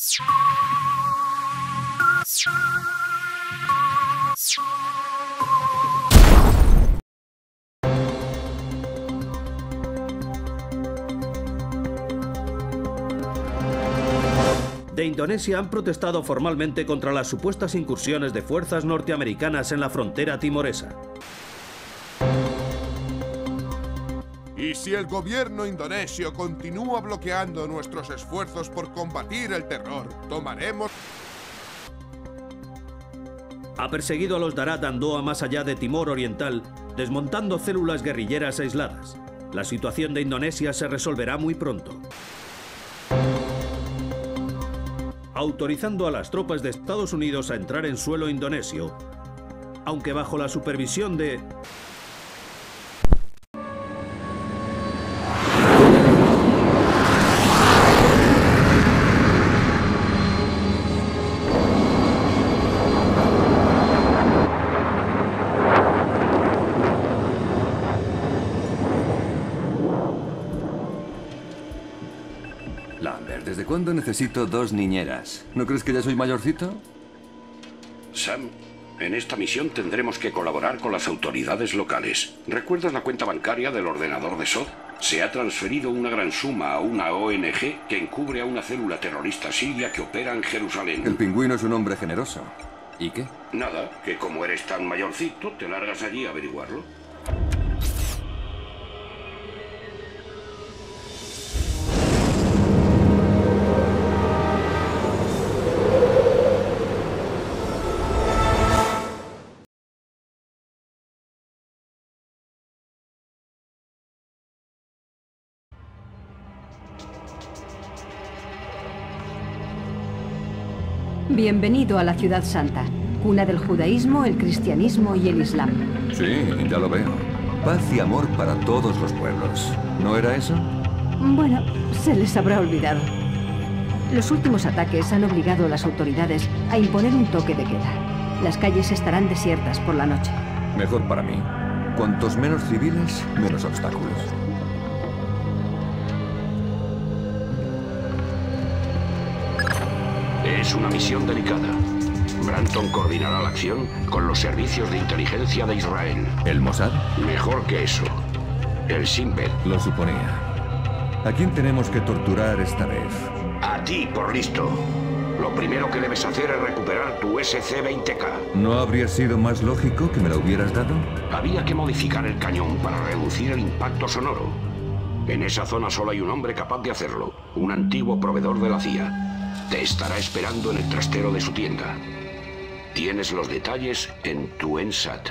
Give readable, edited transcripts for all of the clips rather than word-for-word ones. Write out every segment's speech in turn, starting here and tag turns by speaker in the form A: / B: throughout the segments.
A: De Indonesia han protestado formalmente contra las supuestas incursiones de fuerzas norteamericanas en la frontera timoresa.
B: Y si el gobierno indonesio continúa bloqueando nuestros esfuerzos por combatir el terror, tomaremos...
A: Ha perseguido a los Darat Andoa más allá de Timor Oriental, desmontando células guerrilleras aisladas. La situación de Indonesia se resolverá muy pronto. Autorizando a las tropas de Estados Unidos a entrar en suelo indonesio, aunque bajo la supervisión de...
C: Lambert, ¿desde cuándo necesito dos niñeras? ¿No crees que ya soy mayorcito?
D: Sam, en esta misión tendremos que colaborar con las autoridades locales. ¿Recuerdas la cuenta bancaria del ordenador de Sod? Se ha transferido una gran suma a una ONG que encubre a una célula terrorista siria que opera en Jerusalén.
C: El pingüino es un hombre generoso. ¿Y qué?
D: Nada, que como eres tan mayorcito, te largas allí a averiguarlo.
E: Bienvenido a la Ciudad Santa, cuna del judaísmo, el cristianismo y el islam.
C: Sí, ya lo veo. Paz y amor para todos los pueblos. ¿No era eso?
E: Bueno, se les habrá olvidado. Los últimos ataques han obligado a las autoridades a imponer un toque de queda. Las calles estarán desiertas por la noche.
C: Mejor para mí. Cuantos menos civiles, menos obstáculos.
D: Es una misión delicada. Branton coordinará la acción con los servicios de inteligencia de Israel.
C: ¿El Mossad?
D: Mejor que eso. El Shin Bet.
C: Lo suponía. ¿A quién tenemos que torturar esta vez?
D: A ti, por listo. Lo primero que debes hacer es recuperar tu SC-20K.
C: ¿No habría sido más lógico que me la hubieras dado?
D: Había que modificar el cañón para reducir el impacto sonoro. En esa zona solo hay un hombre capaz de hacerlo. Un antiguo proveedor de la CIA. Te estará esperando en el trastero de su tienda. Tienes los detalles en tu ENSAT.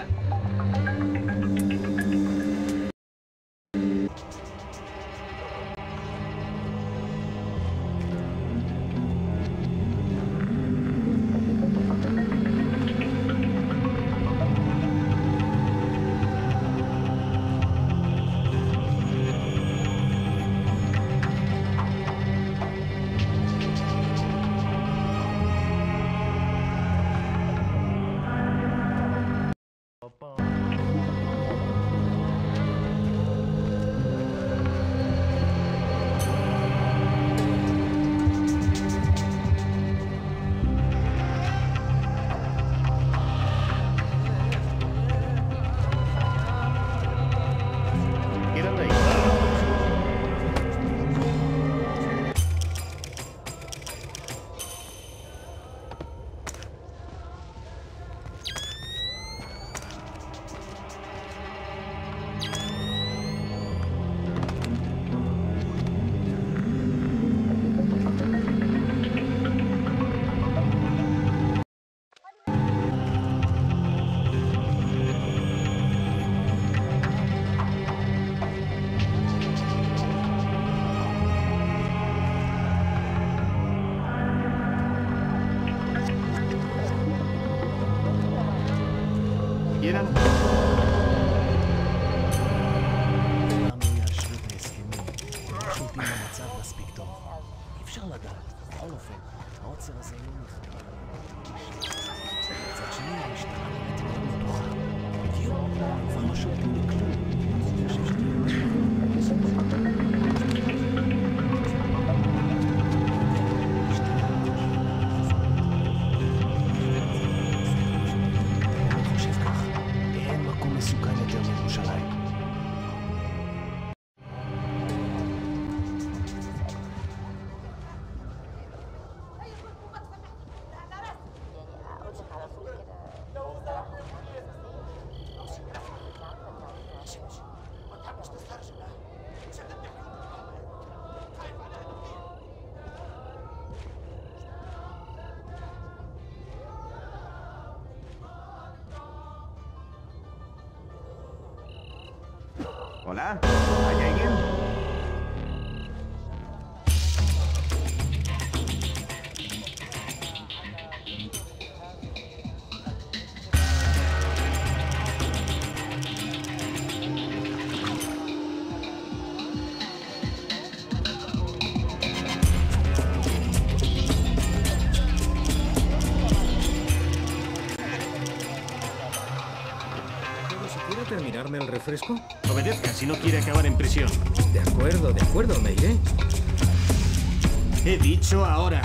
F: ¿Hola? ¿Hay alguien?
G: ¿Terminarme el refresco?
H: Obedezca, si no quiere acabar en prisión.
G: De acuerdo, me iré.
H: He dicho ahora.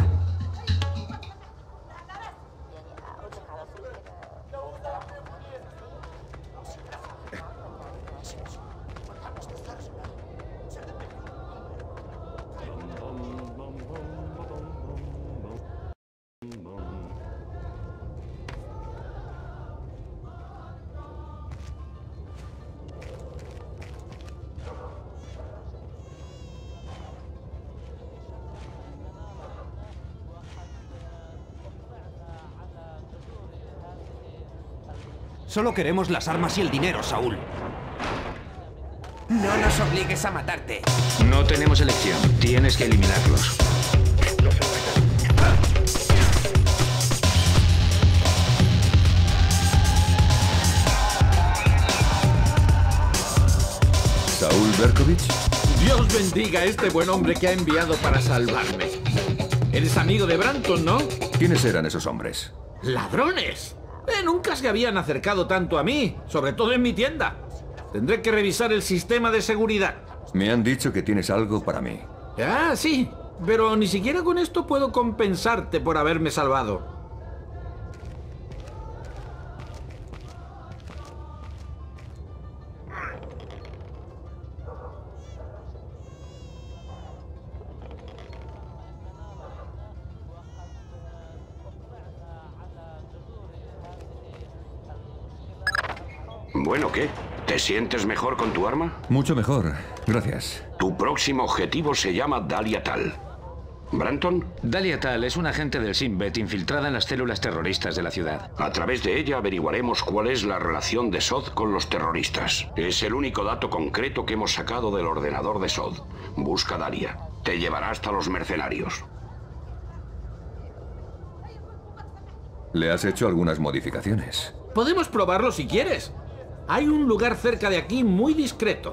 I: Solo queremos las armas y el dinero, Saúl.
F: No nos obligues a matarte.
J: No tenemos elección. Tienes que eliminarlos.
C: ¿Saúl Berkovich?
K: Dios bendiga a este buen hombre que ha enviado para salvarme. Eres amigo de Branton, ¿no?
C: ¿Quiénes eran esos hombres?
K: ¡Ladrones! Nunca se habían acercado tanto a mí, sobre todo en mi tienda. Tendré que revisar el sistema de seguridad.
C: Me han dicho que tienes algo para mí.
K: Ah, sí, pero ni siquiera con esto puedo compensarte por haberme salvado.
D: Bueno, ¿qué? ¿Te sientes mejor con tu arma?
C: Mucho mejor, gracias.
D: Tu próximo objetivo se llama Dalia Tal. ¿Branton?
J: Dalia Tal es un agente del Shin Bet infiltrada en las células terroristas de la ciudad.
D: A través de ella averiguaremos cuál es la relación de Sod con los terroristas. Es el único dato concreto que hemos sacado del ordenador de Sod. Busca a Dalia. Te llevará hasta los mercenarios.
C: Le has hecho algunas modificaciones.
K: Podemos probarlo si quieres. Hay un lugar cerca de aquí muy discreto.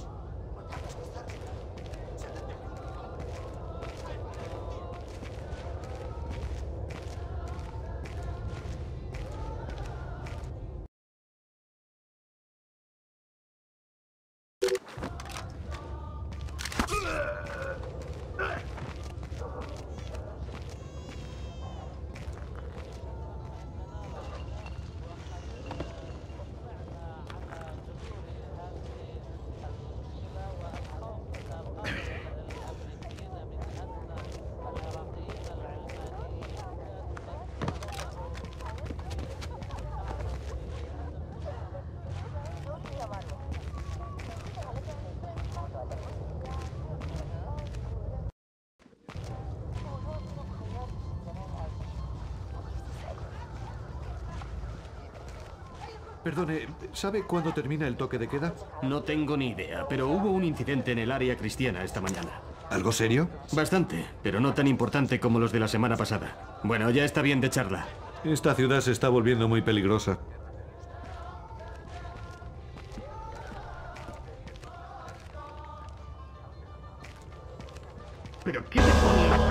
L: Perdone, ¿sabe cuándo termina el toque de queda?
H: No tengo ni idea, pero hubo un incidente en el área cristiana esta mañana.
L: ¿Algo serio?
H: Bastante, pero no tan importante como los de la semana pasada. Bueno, ya está bien de charla.
L: Esta ciudad se está volviendo muy peligrosa.
H: ¿Pero qué demonios?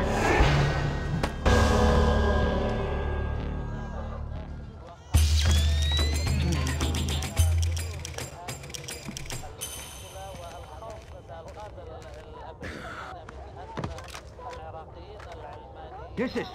I: ¿Qué es eso?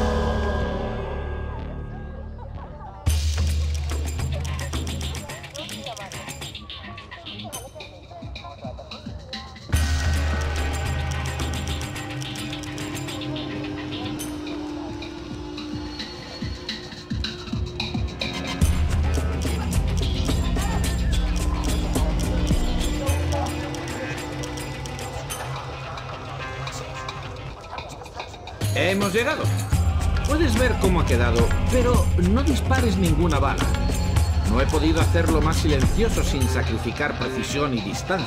K: Hemos llegado. Puedes ver cómo ha quedado, pero no dispares ninguna bala. No he podido hacerlo más silencioso sin sacrificar precisión y distancia.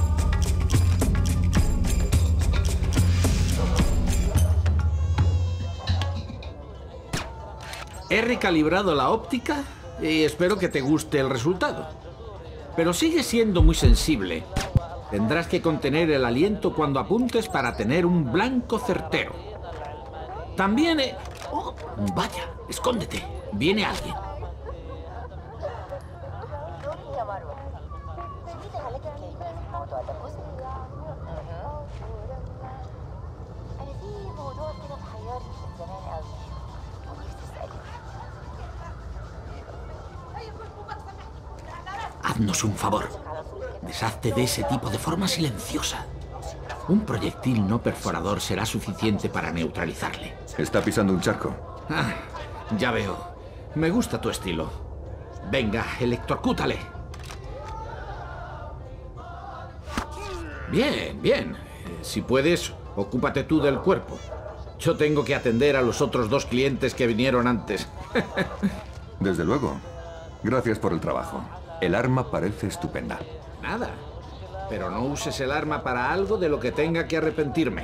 K: He recalibrado la óptica y espero que te guste el resultado. Pero sigue siendo muy sensible. Tendrás que contener el aliento cuando apuntes para tener un blanco certero. También ¡Oh! Vaya, escóndete. Viene alguien. Haznos un favor. Deshazte de ese tipo de forma silenciosa. Un proyectil no perforador será suficiente para neutralizarle.
C: Está pisando un charco.
K: Ah, ya veo. Me gusta tu estilo. Venga, electrocútale. Bien, bien. Si puedes, ocúpate tú del cuerpo. Yo tengo que atender a los otros 2 clientes que vinieron antes.
C: Desde luego. Gracias por el trabajo. El arma parece estupenda.
K: Nada. Pero no uses el arma para algo de lo que tenga que arrepentirme.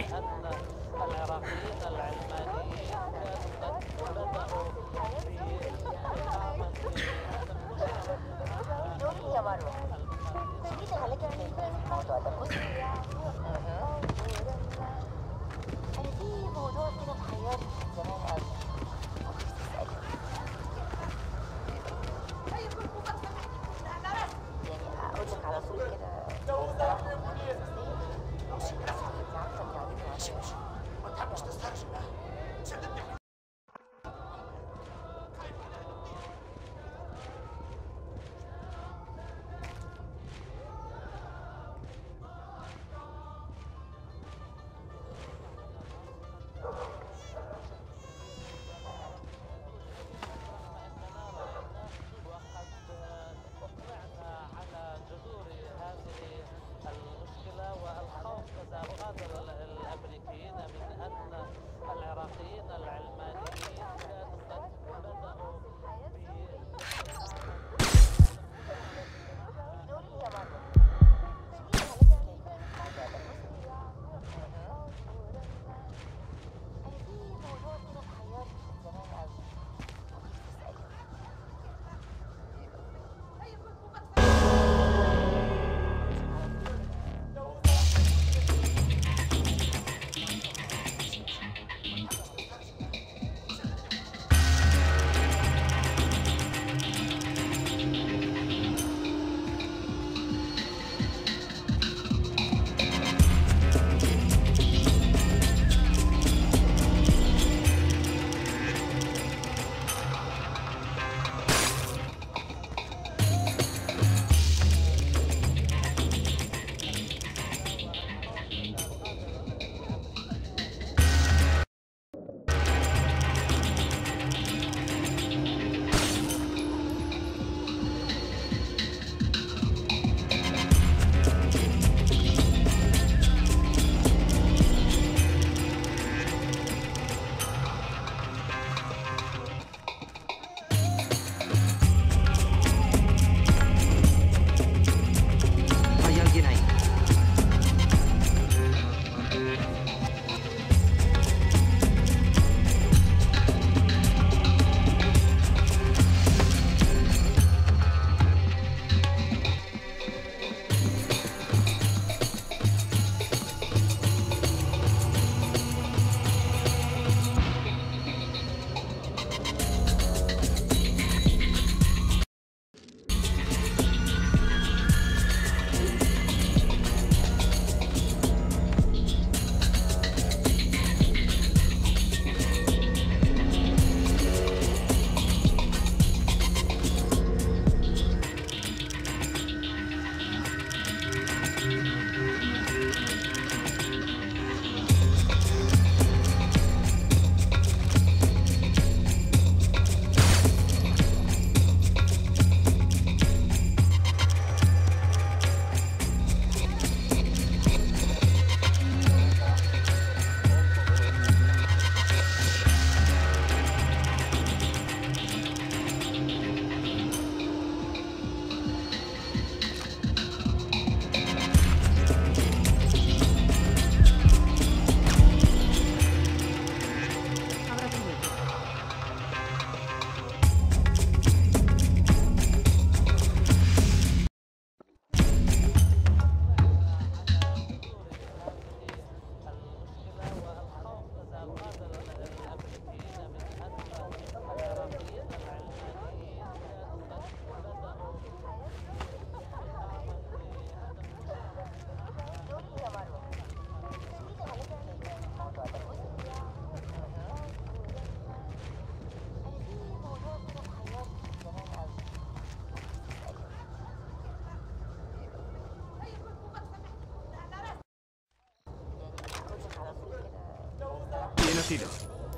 H: sido?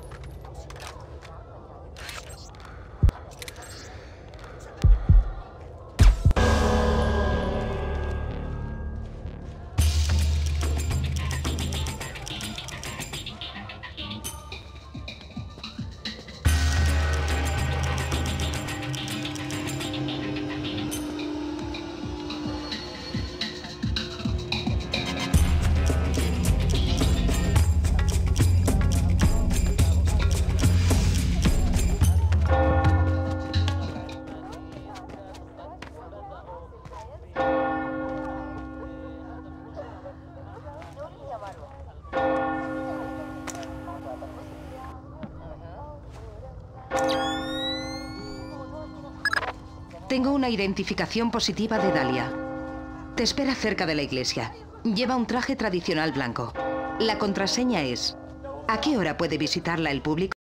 M: Tengo una identificación positiva de Dalia. Te espera cerca de la iglesia. Lleva un traje tradicional blanco. La contraseña es... ¿A qué hora puede visitarla el público?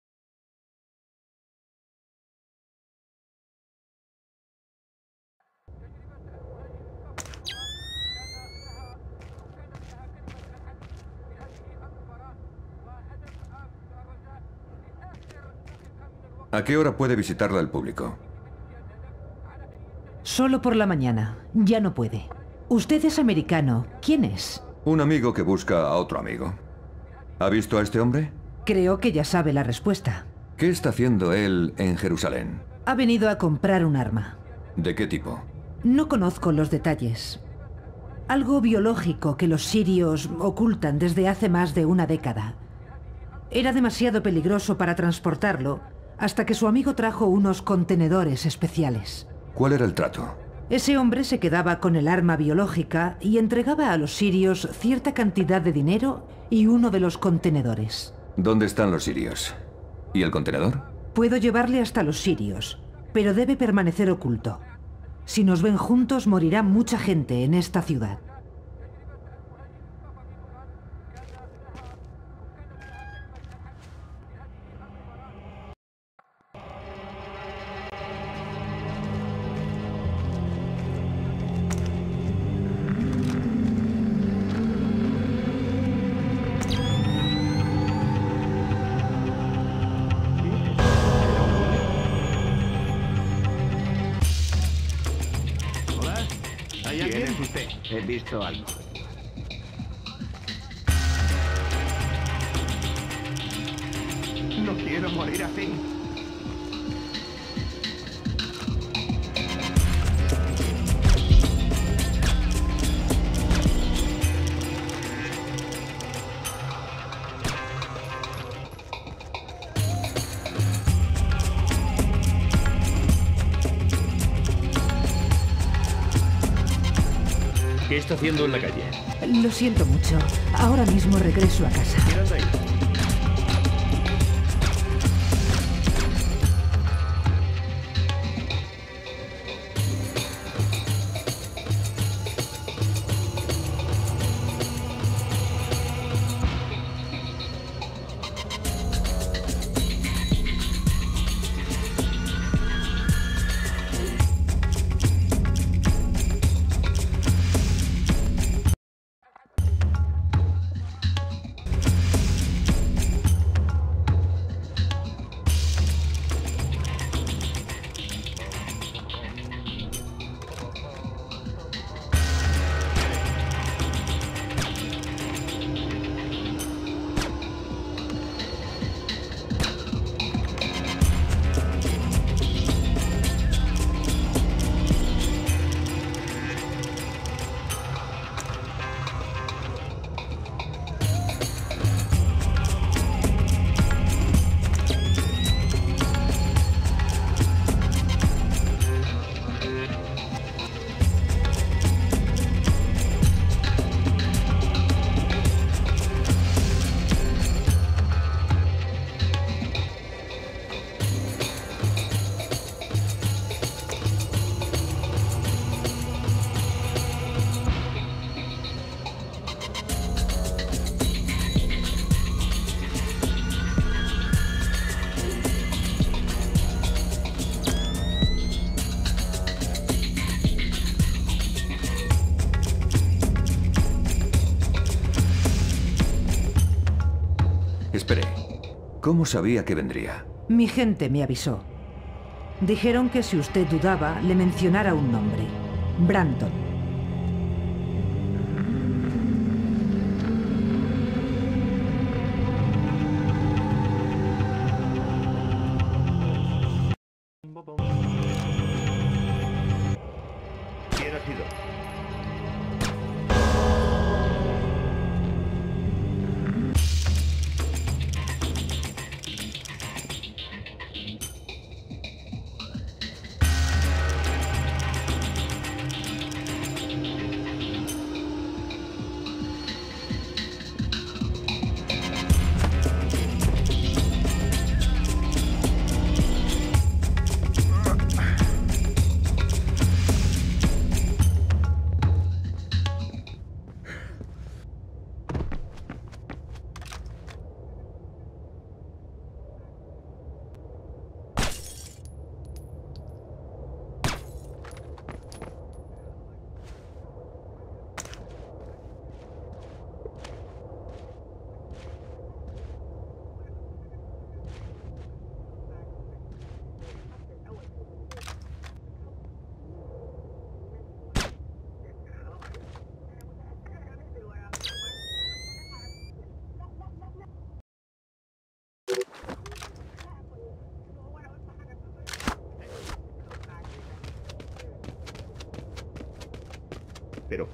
C: ¿A qué hora puede visitarla el público?
N: Solo por la mañana. Ya no puede. Usted es americano. ¿Quién es?
C: Un amigo que busca a otro amigo. ¿Ha visto a este hombre?
N: Creo que ya sabe la respuesta.
C: ¿Qué está haciendo él en Jerusalén?
N: Ha venido a comprar un arma.
C: ¿De qué tipo?
N: No conozco los detalles. Algo biológico que los sirios ocultan desde hace más de una década. Era demasiado peligroso para transportarlo hasta que su amigo trajo unos contenedores especiales.
C: ¿Cuál era el trato?
N: Ese hombre se quedaba con el arma biológica y entregaba a los sirios cierta cantidad de dinero y uno de los contenedores.
C: ¿Dónde están los sirios? ¿Y el contenedor?
N: Puedo llevarle hasta los sirios, pero debe permanecer oculto. Si nos ven juntos, morirá mucha gente en esta ciudad.
O: ¿Quién es usted? He visto algo. No quiero morir así.
A: ¿Qué está haciendo en la calle?
N: Lo siento mucho. Ahora mismo regreso a casa.
A: Mirad ahí.
C: Espere. ¿Cómo sabía que vendría?
N: Mi gente me avisó. Dijeron que si usted dudaba, le mencionara un nombre. Brandon.
O: ¿Quién ha sido? Pero...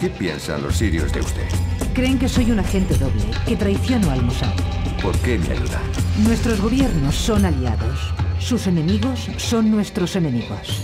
C: ¿Qué piensan los sirios de usted?
N: Creen que soy un agente doble, que traiciono al Mossad.
C: ¿Por qué me ayuda?
N: Nuestros gobiernos son aliados. Sus enemigos son nuestros enemigos.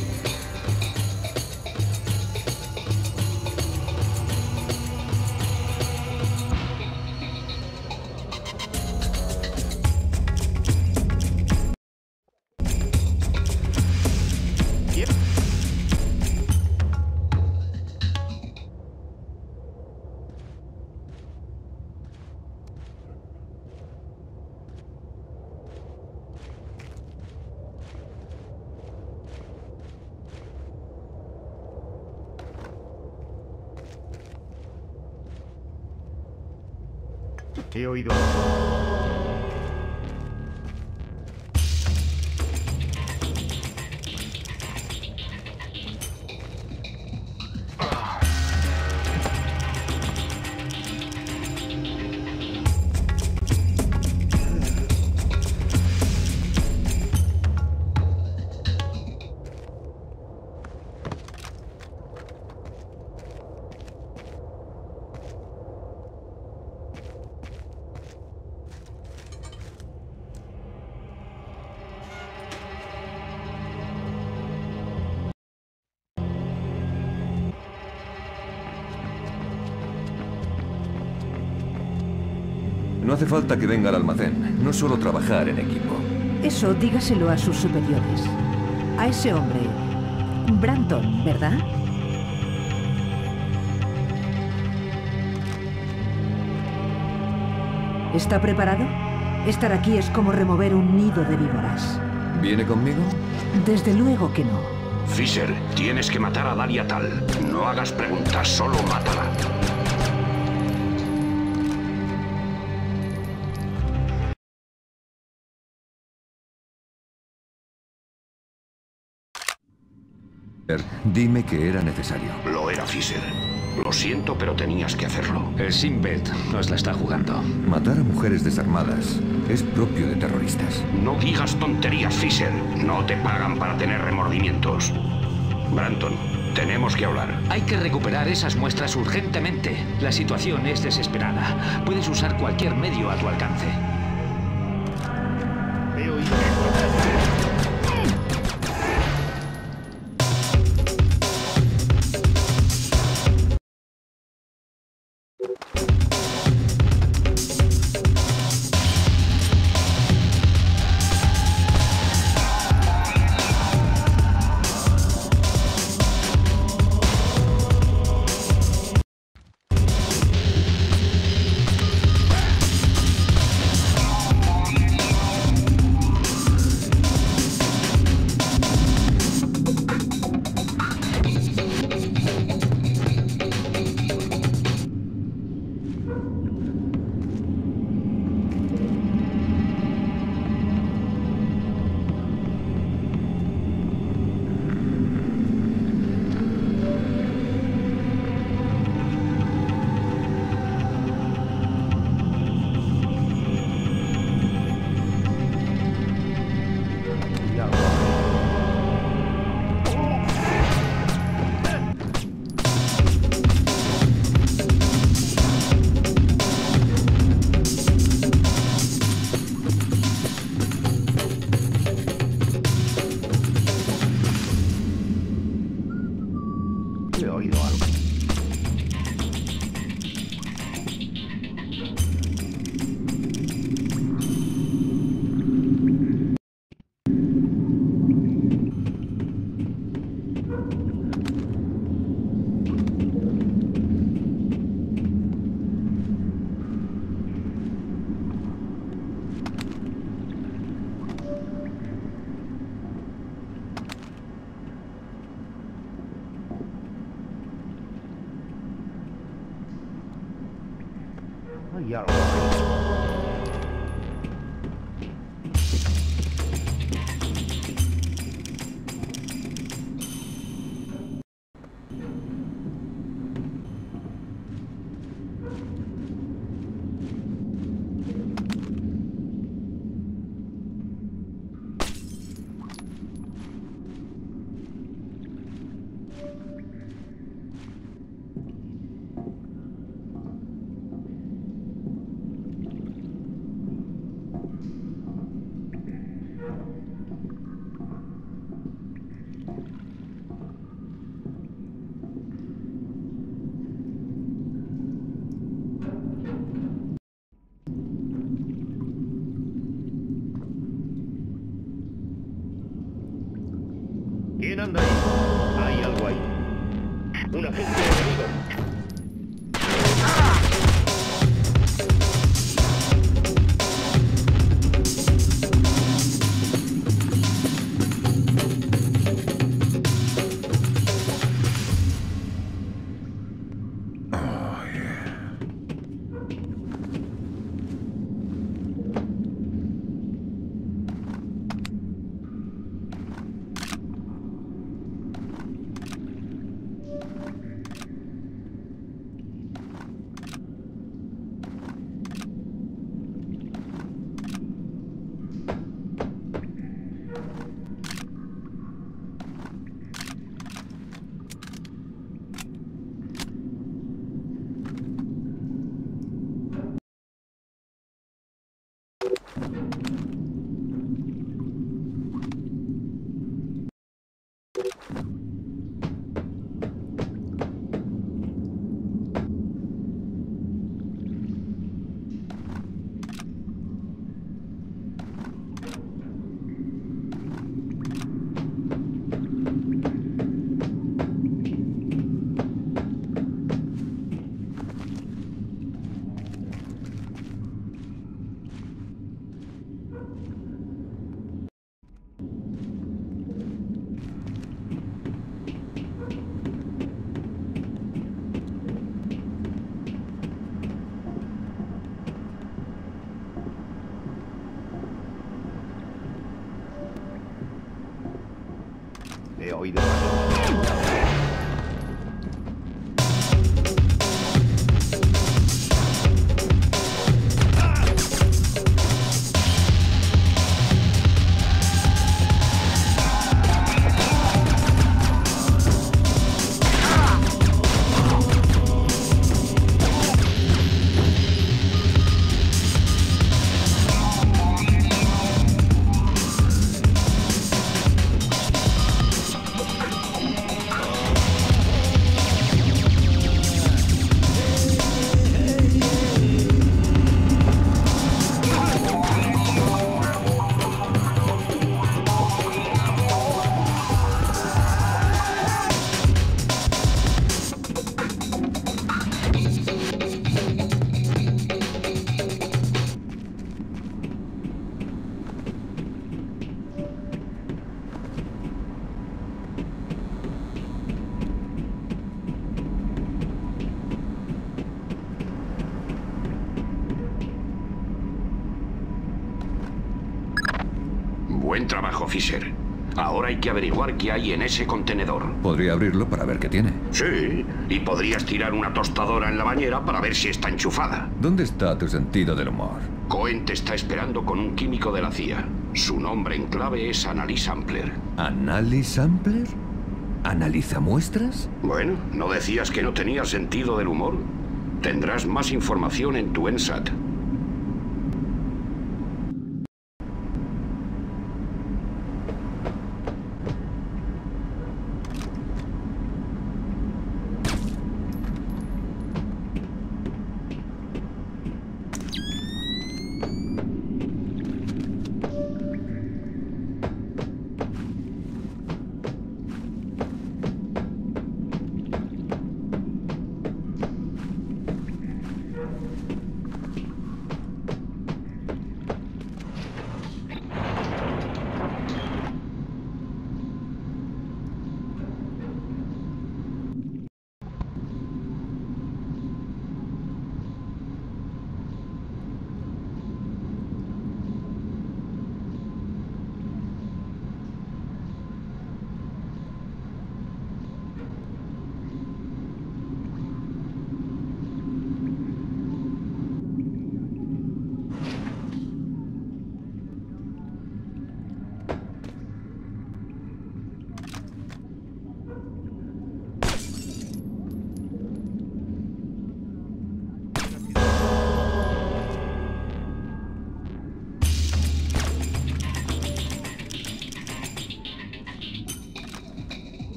O: He oído.
C: No hace falta que venga al almacén. No suelo trabajar en equipo.
N: Eso dígaselo a sus superiores. A ese hombre, Branton, ¿verdad? ¿Está preparado? Estar aquí es como remover un nido de víboras.
C: ¿Viene conmigo?
N: Desde luego que no.
D: Fisher, tienes que matar a Dahlia Tal. No hagas preguntas, solo mátala.
C: Dime que era necesario.
D: Lo era, Fisher. Lo siento, pero tenías que hacerlo.
J: El Shin Bet nos la está jugando.
C: Matar a mujeres desarmadas es propio de terroristas.
D: No digas tonterías, Fisher. No te pagan para tener remordimientos. Branton, tenemos que hablar.
J: Hay que recuperar esas muestras urgentemente. La situación es desesperada. Puedes usar cualquier medio a tu alcance.
O: He oído. Ya lo
P: agente enemigo. He oído.
D: Buen trabajo, Fisher. Ahora hay que averiguar qué hay en ese contenedor.
C: Podría abrirlo para ver qué tiene.
D: Sí, y podrías tirar una tostadora en la bañera para ver si está enchufada.
C: ¿Dónde está tu sentido del humor?
D: Cohen te está esperando con un químico de la CIA. Su nombre en clave es Annalise Sampler.
C: ¿Annalise Sampler? ¿Analiza muestras?
D: Bueno, ¿no decías que no tenía sentido del humor? Tendrás más información en tu ENSAT.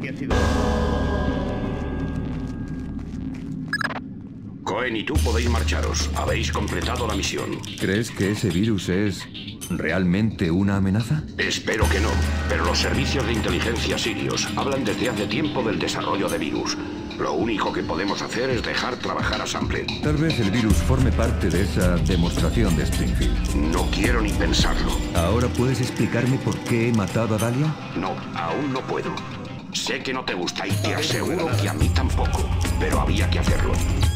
O: ¿Qué ha sido?
D: Cohen y tú podéis marcharos. Habéis completado la misión.
C: ¿Crees que ese virus es realmente una amenaza?
D: Espero que no, pero los servicios de inteligencia sirios hablan desde hace tiempo del desarrollo de virus. Lo único que podemos hacer es dejar trabajar a Sample.
C: Tal vez el virus forme parte de esa demostración de Springfield.
D: No quiero ni pensarlo.
C: ¿Ahora puedes explicarme por qué he matado a Dahlia?
D: No, aún no puedo. Sé que no te gusta y te aseguro que a mí tampoco, pero había que hacerlo.